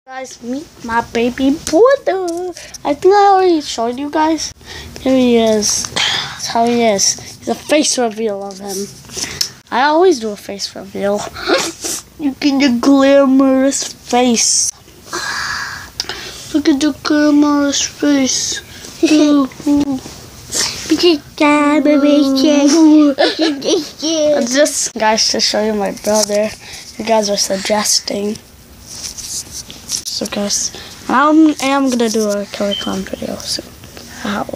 Guys, meet my baby brother. I think I already showed you guys. Here he is. That's how he is. He's a face reveal of him. I always do a face reveal. Look at the glamorous face. Look at the glamorous face. Just guys, to show you my brother. You guys are suggesting. So guys, I am gonna do a Killer Clown video soon.